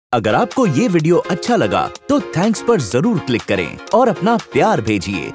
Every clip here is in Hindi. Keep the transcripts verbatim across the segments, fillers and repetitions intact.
अगर आपको ये वीडियो अच्छा लगा तो थैंक्स पर जरूर क्लिक करें और अपना प्यार भेजिए।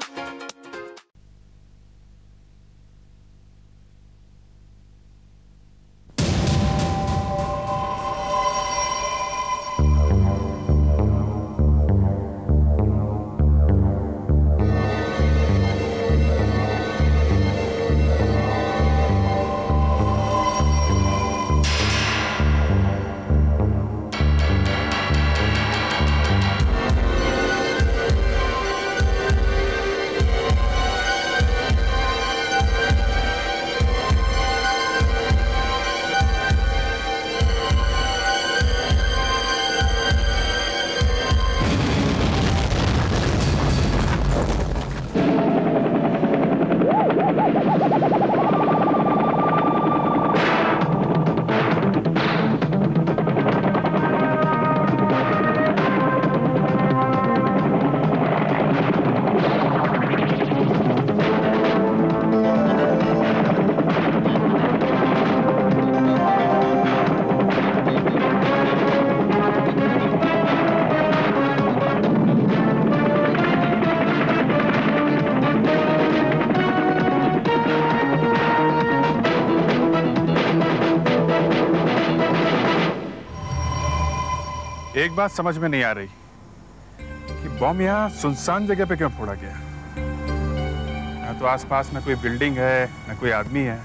एक बात समझ में नहीं आ रही कि बॉम्ब यहाँ सुनसान जगह पे क्यों फोड़ा गया। न तो आसपास में कोई बिल्डिंग है न कोई आदमी है।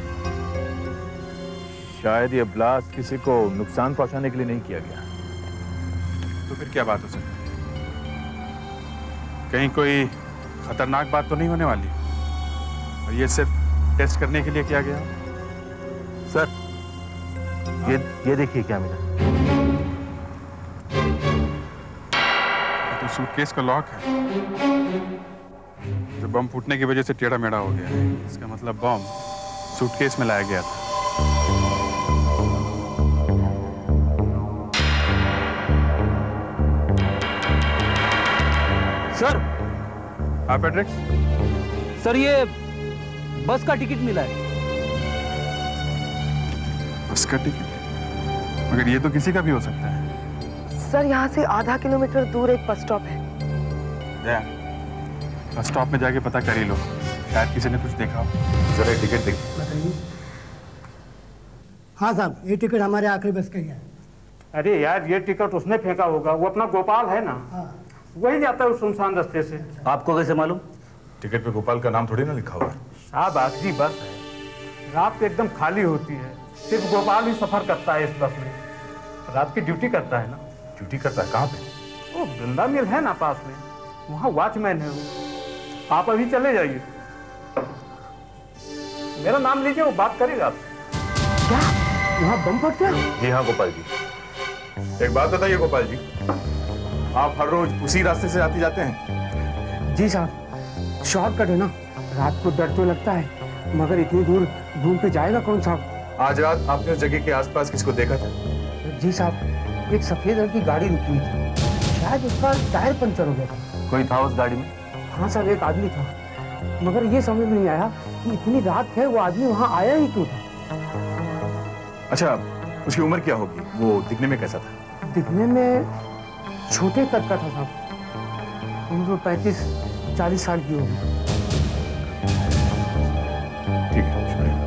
शायद ये ब्लास्ट किसी को नुकसान पहुंचाने के लिए नहीं किया गया। तो फिर क्या बात हो सकती है? कहीं कोई खतरनाक बात तो नहीं होने वाली और ये सिर्फ टेस्ट करने के लिए किया गया? सर ये ये देखिए क्या मिला। तो सूटकेस का लॉक है जो बम फूटने की वजह से टेढ़ा मेढ़ा हो गया है। इसका मतलब बम सूटकेस में लाया गया था। सर। हाँ फेड्रिक्स। सर ये बस का टिकट मिला है। बस का टिकट? मगर ये तो किसी का भी हो सकता है। सर यहाँ से आधा किलोमीटर दूर एक बस स्टॉप है। दया, बस स्टॉप में जाके पता कर ही लो, शायद किसी ने कुछ देखा हो। जरा टिकट देख बताइए। हाँ साहब, ये टिकट हमारे आखिरी बस का ही है। अरे यार ये टिकट उसने फेंका होगा, वो अपना गोपाल है ना। हाँ। वही जाता है उस सुनसान रास्ते से। आपको कैसे मालूम? टिकट पे गोपाल का नाम थोड़ी ना लिखा हुआ है। साहब आखिरी बस है, रात को एकदम खाली होती है, सिर्फ गोपाल ही सफर करता है इस बस में। रात की ड्यूटी करता है ना। ड्यूटी करता है? कहाँ पे? वो बिंदा मिल है ना पास में, वहाँ वॉचमैन है वो। आप अभी चले जाइए, मेरा नाम लीजिए, वो बात करेगा आपसे। क्या यहाँ बम फट गया? जी हाँ गोपाल जी। एक बात बताइए गोपाल जी, आप हर रोज उसी रास्ते से आते जाते हैं? जी साहब, शॉर्टकट है ना। रात को डर तो लगता है, मगर इतनी दूर घूम के जाएगा कौन साहब? आज रात आपने उस जगह के आसपास किसको देखा था? जी साहब, एक सफेद रंग की गाड़ी रुकी हुई थी, शायद उसका टायर पंचर हो गया था। कोई था उस गाड़ी में? हाँ साहब, एक आदमी था, मगर ये समझ में नहीं आया कि इतनी रात है वो आदमी वहाँ आया ही क्यों था। अच्छा, उसकी उम्र क्या होगी? वो दिखने में कैसा था? दिखने में छोटे कद का था साहब, उम्र पैंतीस चालीस साल की होगी। ठीक है, शुक्रिया।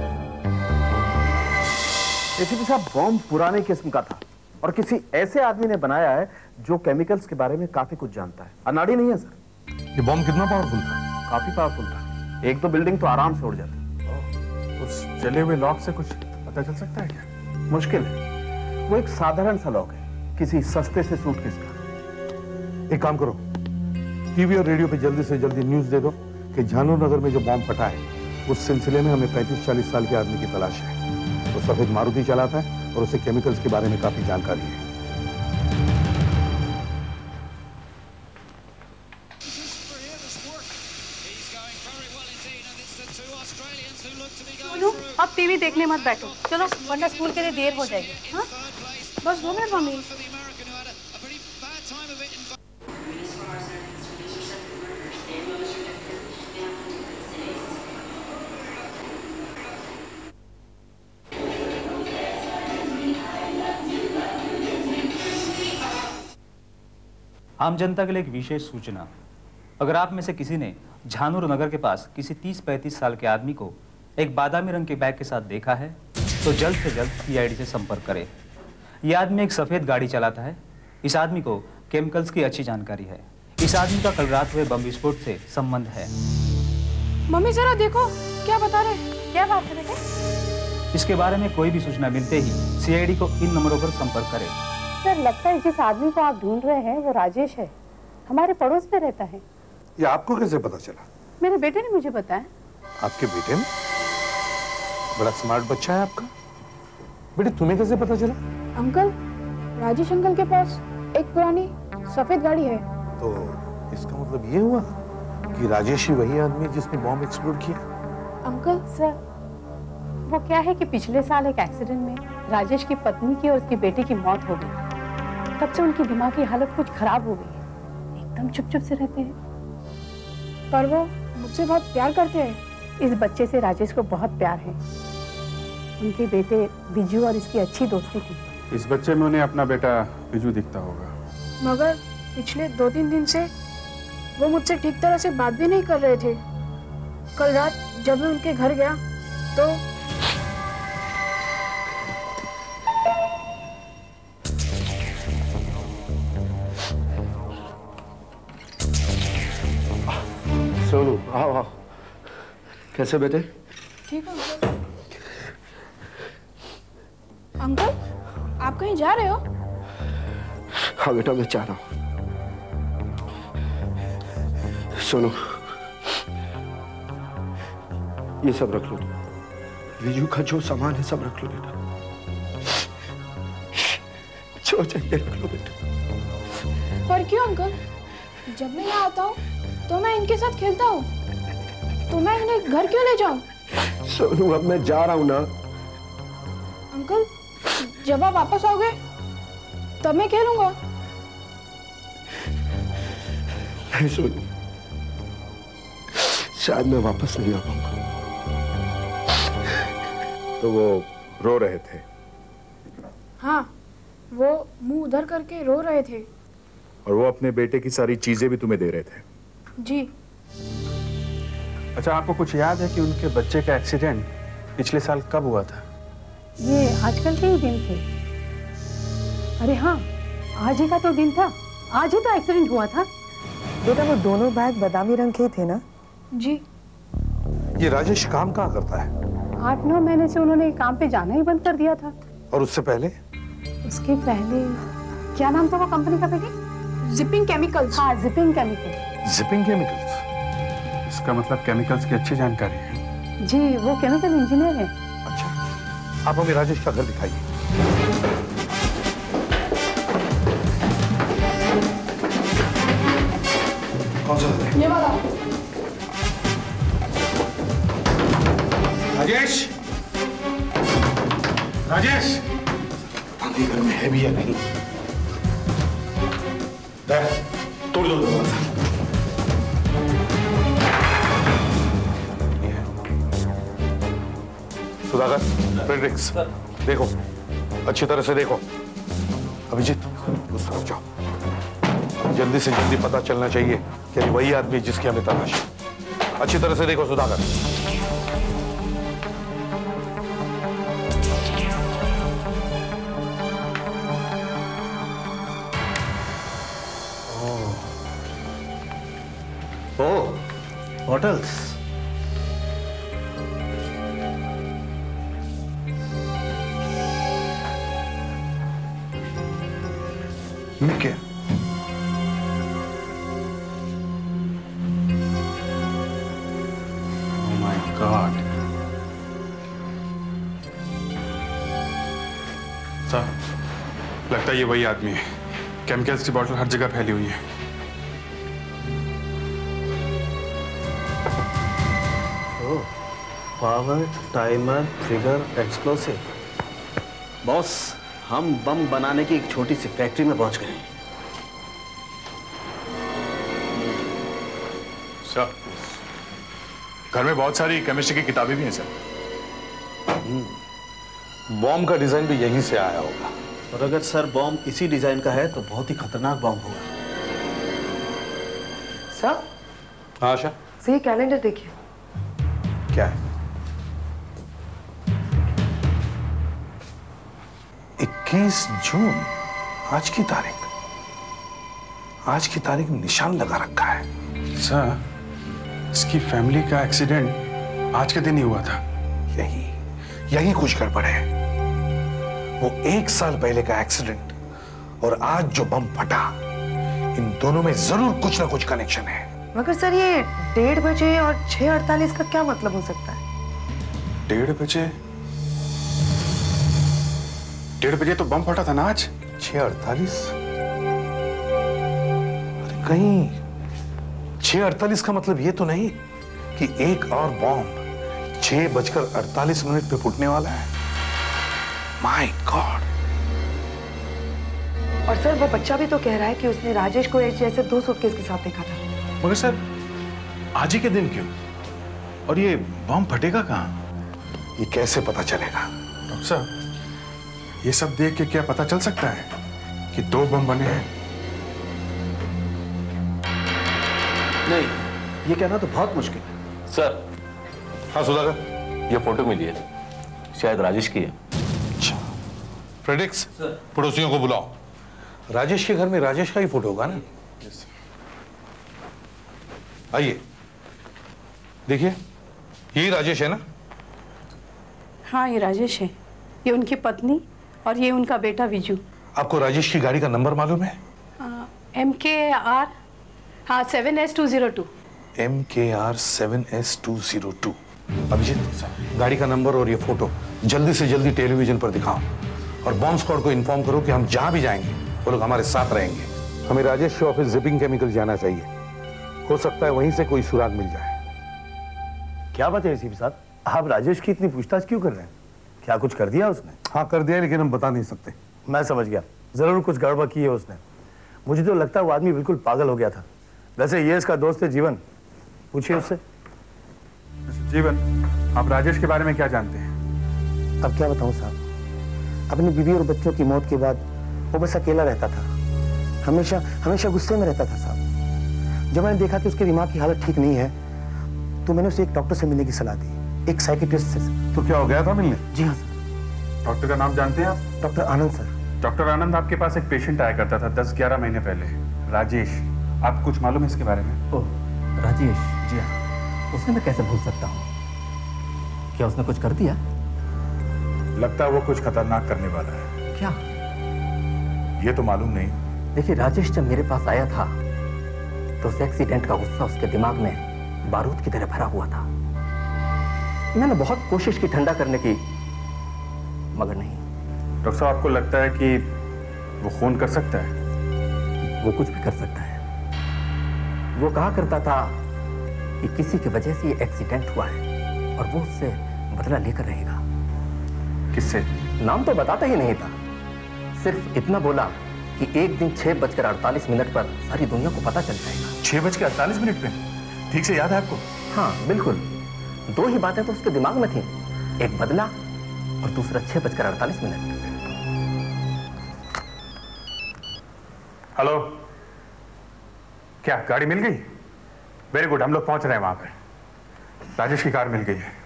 एसीपी साहब, बॉम्ब पुराने किस्म का था और किसी ऐसे आदमी ने बनाया है जो केमिकल्स के बारे में काफी कुछ जानता है। अनाड़ी नहीं है सर। ये बॉम्ब कितना पावरफुल था? काफी पावरफुल था, एक तो बिल्डिंग तो आराम से उड़ जाती। उस जले हुए लॉक से कुछ पता चल सकता है क्या? मुश्किल है, वो एक साधारण सा लॉक है, किसी सस्ते से सूटकेस का। एक काम करो, टीवी और रेडियो पे जल्दी से जल्दी न्यूज दे दो कि झानू नगर में जो बॉम्ब फटा है उस सिलसिले में हमें पैंतीस चालीस साल के आदमी की तलाश है। वो सफेद मारुति चलाता है और उसे केमिकल्स के बारे में काफी जानकारी है। सोनू, अब टीवी देखने मत बैठो, चलो वरना स्कूल के लिए देर हो जाएगी। हाँ? बस दो मिनट मम्मी। आम जनता के लिए एक विशेष सूचना। अगर आप में से किसी ने झानूर नगर के पास किसी तीस पैंतीस साल के आदमी को एक बादामी रंग के बैग के साथ देखा है तो जल्द से जल्द सी आई डी से संपर्क करें। यह आदमी एक सफेद गाड़ी चलाता है। इस आदमी को केमिकल्स की अच्छी जानकारी है। इस आदमी का कल रात हुए बम विस्फोट से संबंध है। मम्मी जरा देखो क्या बता रहे हैं। क्या बात है बेटे? इसके बारे में कोई भी सूचना मिलते ही सी आई डी को इन नंबरों पर संपर्क करें। सर, लगता है जिस आदमी को आप ढूंढ रहे हैं वो राजेश है, हमारे पड़ोस में रहता है। ये आपको कैसे पता चला? मेरे बेटे ने मुझे बताया। आपके बेटे ने? बड़ा स्मार्ट बच्चा है आपका। बेटे तुम्हें कैसे पता चला? अंकल, राजेश अंकल के पास एक पुरानी सफेद गाड़ी है। तो इसका मतलब ये हुआ कि राजेश ही वही आदमी जिसने बॉम्ब एक्सप्लोड किया। अंकल सर, वो क्या है कि पिछले साल एक एक्सीडेंट में राजेश की पत्नी की और उसकी बेटे की मौत हो गई। तब से उनकी दिमागी हालत कुछ खराब हो गई है। एकदम चुप चुप से रहते हैं। पर वो मुझसे बहुत प्यार करते हैं। इस बच्चे से राजेश को बहुत प्यार है। उनके बेटे बिजू और इसकी अच्छी दोस्ती थी। इस बच्चे में उन्हें अपना बेटा बिजू दिखता होगा। मगर पिछले दो तीन दिन से वो मुझसे ठीक तरह से बात भी नहीं कर रहे थे। कल रात जब मैं उनके घर गया तो सोनू, आओ आओ। कैसे बेटे? ठीक है अंकल। आप कहीं जा रहे हो? हाँ बेटा, मैं चाह रहा हूँ। सुनो, ये सब रख लो। विजू का जो सामान है सब रख लो बेटा। जो चाहिए रख लो बेटा। पर क्यों अंकल? जब मैं यहाँ आता हूँ तो मैं इनके साथ खेलता हूँ, तो मैं इन्हें घर क्यों ले जाऊँ? सोनू, अब मैं जा रहा हूँ ना। अंकल, जब आप वापस आओगे तब मैं खेलूंगा। नहीं सोनू, शायद मैं वापस नहीं आ पाऊंगा। तो वो रो रहे थे? हाँ, वो मुंह उधर करके रो रहे थे। और वो अपने बेटे की सारी चीजें भी तुम्हें दे रहे थे? जी। अच्छा, आपको कुछ याद है कि उनके बच्चे का एक्सीडेंट पिछले साल कब हुआ था? ये आजकल के ही दिन थे। अरे हाँ, आज ही का तो दिन था। आज ही तो एक्सीडेंट हुआ था। बेटा, वो दोनों बैग बादामी रंग के थे ना? जी। ये राजेश काम कहाँ करता है? आठ नौ महीने से उन्होंने काम पे जाना ही बंद कर दिया था। और उससे पहले? उसके पहले क्या नाम था वो कंपनी का बेटे? Jiping chemicals. हाँ, जिपिंग केमिकल्स। जिपिंग केमिकल्स? इसका मतलब केमिकल्स की अच्छी जानकारी है। जी, वो केमिकल इंजीनियर है। अच्छा, आप हमें राजेश का घर दिखाइए। कौन सा घर? ये वाला। राजेश, राजेश, पता घर में है भी या नहीं? दया, तोड़ दो दरवाजा। सुधाकर, फ्रेडरिक्स, देखो, अच्छी तरह से देखो। अभिजीत, उस तरफ जाओ। जल्दी से जल्दी पता चलना चाहिए कि वही आदमी जिसकी हमें तलाश है। अच्छी तरह से देखो सुधाकर। ओह, होटल्स। ये क्या? Oh my God. सर, लगता है ये वही आदमी है। केमिकल्स की बोतल हर जगह फैली हुई है। Power, timer, trigger, explosive. Boss, हम बम बनाने की एक छोटी सी फैक्ट्री में पहुंच गए हैं। सर, घर में बहुत सारी केमिस्ट्री की किताबें भी हैं सर। बॉम्ब का डिजाइन भी यहीं से आया होगा। और अगर सर बॉम्ब इसी डिजाइन का है तो बहुत ही खतरनाक बॉम्ब होगा। साहब। हाँ आशा। सही कैलेंडर देखिए। क्या है? इक्कीस जून, आज की तारीख। आज की तारीख निशान लगा रखा है। सर, इसकी फैमिली का एक्सीडेंट आज के दिन ही हुआ था। यही यही कुछ गड़बड़ है। वो एक साल पहले का एक्सीडेंट और आज जो बम फटा, इन दोनों में जरूर कुछ ना कुछ कनेक्शन है। मगर सर, ये डेढ़ बजे और छह अड़तालीस का क्या मतलब हो सकता है? डेढ़ बजे डेढ़ बजे तो बम फटा था ना आज। छह अड़तालीस? अरे कहीं छह अड़तालीस का मतलब ये तो नहीं कि एक और बॉम्ब छह बजकर अड़तालीस मिनट पे फूटने वाला है? My God. और सर, वो बच्चा भी तो कह रहा है कि उसने राजेश को एक जैसे दो सूटकेस के साथ देखा था। मगर सर, आज ही के दिन क्यों? और ये बम फटेगा कहाँ? ये कैसे पता चलेगा? डॉक्टर साहब, ये सब देख के क्या पता चल सकता है कि दो बम बने हैं? नहीं, ये कहना तो बहुत मुश्किल है। सर। हाँ सुधाकर, ये फोटो मिली है, शायद राजेश की है। अच्छा, फ्रेड्रिक्स, पड़ोसियों को बुलाओ। राजेश के घर में राजेश का ही फोटो होगा ना? आइए, देखिए, यही राजेश है ना? हाँ, ये राजेश है। ये उनकी पत्नी और ये उनका बेटा विजू। आपको राजेश की गाड़ी का नंबर मालूम है? एम के आर हाँ seven S two zero two. M K R seven S two zero two. Abhijit, गाड़ी का नंबर और ये फोटो जल्दी से जल्दी टेलीविजन पर दिखाओ और बॉम्ब स्क्वाड को इन्फॉर्म करो कि हम जहां भी जाएंगे वो लोग हमारे साथ रहेंगे। हमें राजेश के ऑफिस जिपिंग केमिकल जाना चाहिए। हो सकता है वहीं से कोई सुराग मिल जाए। क्या बात है एसीपी साहब, आप राजेश की इतनी पूछताछ क्यों कर रहे हैं? क्या कुछ कर दिया उसने? हाँ कर दिया, लेकिन हम बता नहीं सकते। मैं समझ गया, जरूर कुछ गड़बड़ की है उसने। मुझे तो लगता है वो आदमी बिल्कुल पागल हो गया था। वैसे ये इसका दोस्त है जीवन, पूछिए उससे। जीवन, आप राजेश के बारे में क्या जानते हैं? अब क्या बताऊं साहब, अपनी बीवी और बच्चों की मौत के बाद वो बस अकेला रहता था। हमेशा हमेशा गुस्से में रहता था साहब। जब मैंने देखा कि उसके दिमाग की हालत ठीक नहीं है तो मैंने उसे एक डॉक्टर से मिलने की सलाह दी, एक साइकियाट्रिस्ट से। तो क्या हो गया था मिलने? जी हाँ सर। डॉक्टर का नाम जानते हैं आप? Doctor Anand sir. Doctor Anand, आपके पास एक पेशेंट आया करता था दस ग्यारह महीने पहले, राजेश। आप कुछ मालूम है इसके बारे में? ओह, राजेश, जी हाँ। उसे मैं कैसे भूल सकता हूँ? क्या उसने कुछ कर दिया? लगता है वो कुछ खतरनाक करने वाला है। क्या? ये तो मालूम नहीं। देखिए, राजेश जब मेरे पास आया था तो उस एक्सीडेंट का गुस्सा उसके दिमाग में बारूद की तरह भरा हुआ था। मैंने बहुत कोशिश की ठंडा करने की, मगर नहीं। डॉक्टर साहब, आपको लगता है कि वो खून कर सकता है? वो कुछ भी कर सकता है। वो कहा करता था कि किसी की वजह से ये एक्सीडेंट हुआ है और वो उससे बदला लेकर रहेगा। किससे? नाम तो बताता ही नहीं था, सिर्फ इतना बोला कि एक दिन छह बजकर अड़तालीस मिनट पर सारी दुनिया को पता चल जाएगा। छह बजकर अड़तालीस मिनट पे? ठीक से याद है आपको? हाँ बिल्कुल। दो ही बातें तो उसके दिमाग में थी, एक बदला और दूसरा छह बजकर अड़तालीस मिनट। हेलो, क्या गाड़ी मिल गई? वेरी गुड, हम लोग पहुंच रहे हैं वहां पे। राजेश की कार मिल गई है।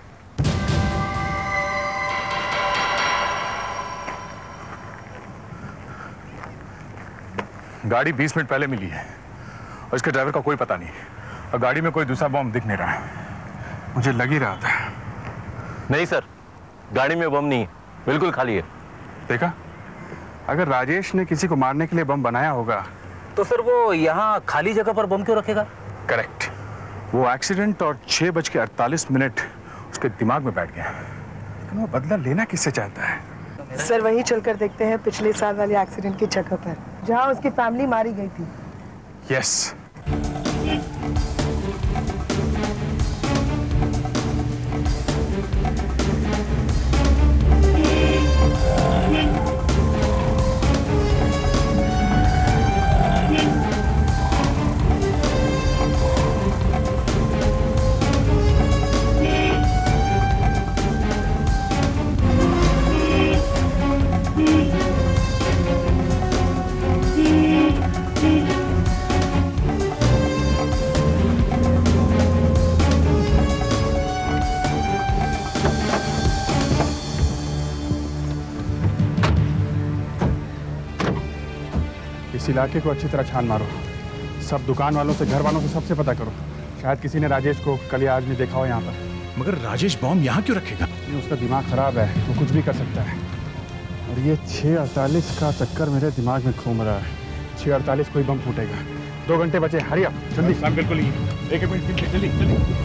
गाड़ी बीस मिनट पहले मिली है और इसके ड्राइवर का कोई पता नहीं और गाड़ी में कोई दूसरा बम दिख नहीं रहा है। मुझे लग ही रहा था। नहीं सर, गाड़ी में बम नहीं है, बिल्कुल खाली है। देखा, अगर राजेश ने किसी को मारने के लिए बम बनाया होगा तो सर वो यहाँ खाली जगह पर बम क्यों रखेगा? करेक्ट, वो एक्सीडेंट और छह बज के अड़तालीस मिनट उसके दिमाग में बैठ गया, लेकिन वो बदला लेना किससे चाहता है? सर वहीं चलकर देखते हैं पिछले साल वाले एक्सीडेंट की जगह पर जहां उसकी फैमिली मारी गई थी। यस। इस इलाके को अच्छी तरह छान मारो, सब दुकान वालों से, घर वालों से, सबसे पता करो। शायद किसी ने राजेश को कल या आज नहीं देखा हो यहाँ पर। मगर राजेश बॉम्ब यहाँ क्यों रखेगा? ये उसका दिमाग खराब है, वो कुछ भी कर सकता है। और ये छः अड़तालीस का चक्कर मेरे दिमाग में घूम रहा है। छः अड़तालीस कोई बम फूटेगा। दो घंटे बचे, हरी अप जल्दी। सब बिल्कुल ही एक एक मिनट जल्दी जल्दी।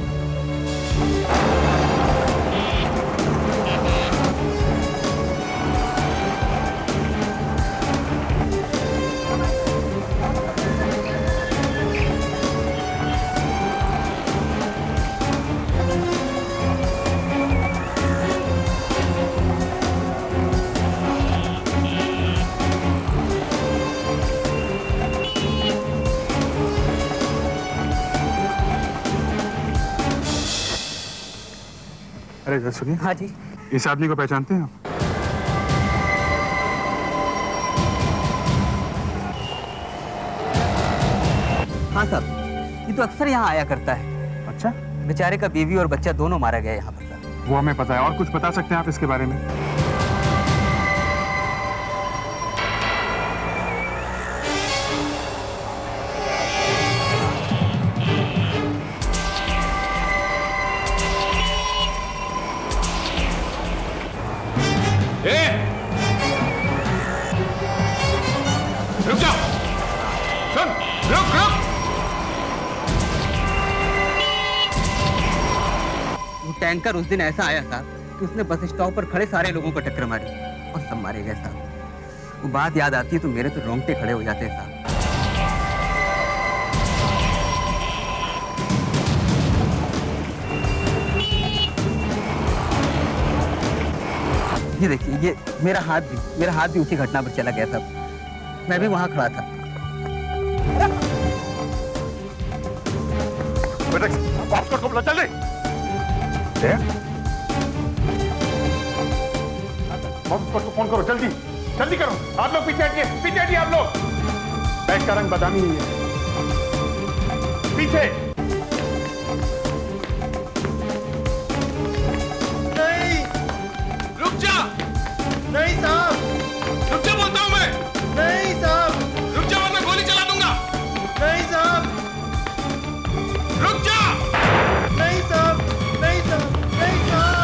अरे सुनिए। हाँ जी। इस आदमी को पहचानते हैं? हाँ साहब, ये तो अक्सर यहाँ आया करता है। अच्छा। बेचारे का बीवी और बच्चा दोनों मारा गया यहाँ पर साहब। वो हमें पता है। और कुछ बता सकते हैं आप इसके बारे में? टैंकर उस दिन ऐसा आया साहब कि उसने बस स्टॉप पर खड़े सारे लोगों को टक्कर मारी और सब मारे गए साहब। वो बात याद आती है तो मेरे तो रोंगटे खड़े हो जाते हैं साहब। ये देखिए, ये मेरा हाथ भी मेरा हाथ भी उसी घटना पर चला गया साहब। मैं भी वहां खड़ा था। जल्दी को फोन करो, जल्दी जल्दी करो। आप लोग पीछे हटिए, पीछे हटिए आप लोग। बैग का रंग बादामी नहीं है। पीछे। नहीं, रुक जा। नहीं साहब, रुक जा बोलता हूं मैं। नहीं साहब, रुक जा वरना गोली चला दूंगा। नहीं साहब, रुक जा। नहीं साहब, नहीं साहब, नहीं साहब।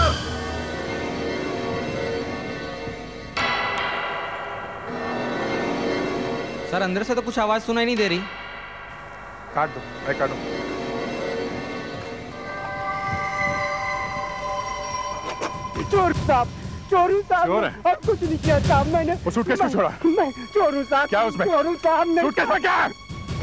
सर अंदर से तो कुछ आवाज सुनाई नहीं दे रही। काट दो, मैं काट दो। चोर साहब, चोर हूँ साहब। चोर है? और कुछ नहीं किया साहब मैंने। वो सूटकेस क्यों छोड़ा? मैं चोर हूँ साहब। क्या उसमें? चोर हूँ साहब। सूटकेस में क्या है?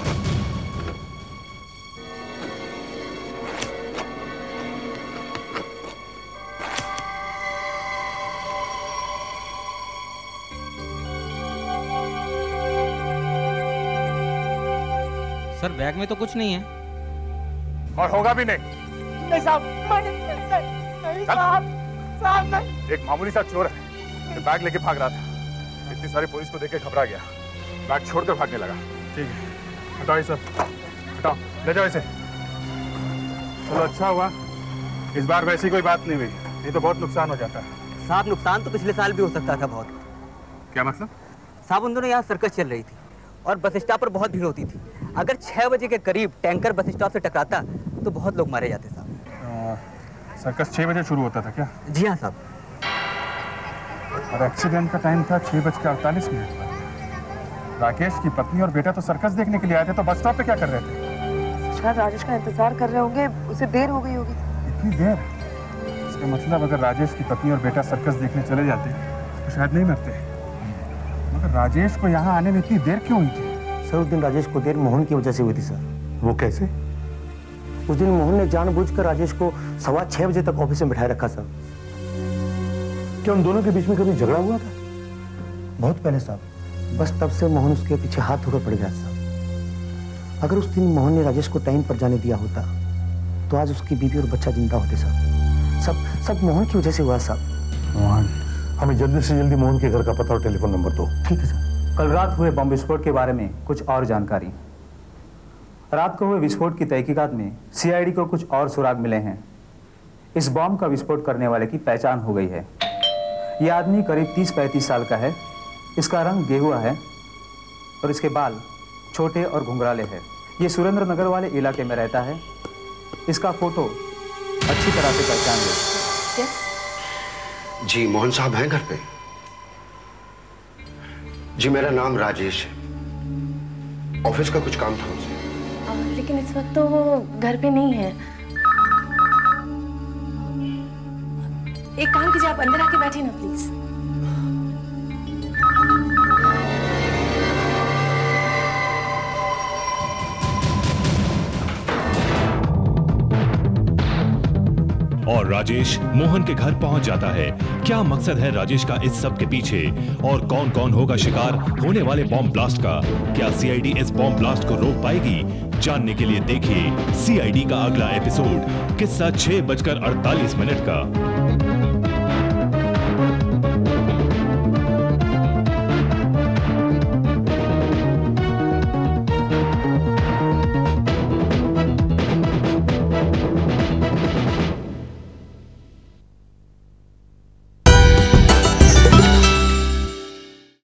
सर बैग में तो कुछ नहीं है। और होगा भी नहीं। नहीं साहब, नहीं, नहीं साहब, साहब नहीं। एक मामूली सा चोर है, ये बैग लेके भाग रहा था। इतनी सारी पुलिस को देख के घबरा गया, बैग छोड़कर भागने लगा। ठीक है, हटाओ ये सब, हटाओ, ले जाओ इसे। चलो अच्छा हुआ इस बार वैसी कोई बात नहीं हुई, नहीं तो बहुत नुकसान हो जाता है। साहब नुकसान तो पिछले साल भी हो सकता था बहुत। क्या मतलब? साहब उन दोनों यहाँ सर्कस चल रही थी और बस स्टॉप पर बहुत भीड़ होती थी। अगर छह बजे के करीब टैंकर बस स्टॉप से टकराता तो बहुत लोग मारे जाते साहब। सर्कस छह बजे शुरू होता था क्या? जी हाँ साहब। और एक्सीडेंट का टाइम था छह बज के अड़तालीस मिनट पर। राकेश की पत्नी और बेटा तो सर्कस देखने के लिए आए थे, तो बस स्टॉप पे क्या कर रहे थे? शायद राजेश का इंतजार कर रहे होंगे, उसे देर हो गई होगी। इतनी देर? इसका मतलब अगर राजेश की पत्नी और बेटा सर्कस देखने चले जाते तो शायद नहीं मरते। मगर राजेश को यहाँ आने में इतनी देर क्यों हुई थी? सर उस दिन राजेश को देर मोहन की वजह से हुई थी सर। वो कैसे? उस दिन मोहन ने जानबूझकर राजेश को सवा छह बजे तक ऑफिस में बिठाए रखा सर। क्या उन दोनों के बीच में कभी झगड़ा हुआ था? बहुत पहले साहब, बस तब से मोहन उसके पीछे हाथ धोकर पड़ गया साहब। अगर उस दिन मोहन ने राजेश को टाइम पर जाने दिया होता तो आज उसकी बीवी और बच्चा जिंदा होते साहब। सब सब मोहन की वजह से हुआ साहब। मोहन, हमें जल्दी से जल्दी मोहन के घर का पता और टेलीफोन नंबर दो। ठीक है सर। कल रात हुए बम विस्फोट के बारे में कुछ और जानकारी। रात को हुए विस्फोट की तहकीकात में सी आई डी को कुछ और सुराग मिले हैं। इस बम का विस्फोट करने वाले की पहचान हो गई है। यह आदमी करीब तीस पैंतीस साल का है। इसका रंग गेहुआ है, और इसके बाल छोटे और घुंघराले हैं। ये सुरेंद्र नगर वाले इलाके में रहता है। इसका फोटो अच्छी तरह से पहचान ले। yes? जी मोहन साहब हैं घर पे? जी मेरा नाम राजेश है, ऑफिस का कुछ काम था उनसे। लेकिन इस वक्त तो वो घर पे नहीं है। एक काम कीजिए, आप अंदर आके बैठिए ना प्लीज। और राजेश मोहन के घर पहुंच जाता है। क्या मकसद है राजेश का इस सब के पीछे और कौन कौन होगा शिकार होने वाले बॉम्ब ब्लास्ट का? क्या सीआईडी इस बॉम्ब ब्लास्ट को रोक पाएगी? जानने के लिए देखिए सीआईडी का अगला एपिसोड, किस्सा छह बजकर अड़तालीस मिनट का।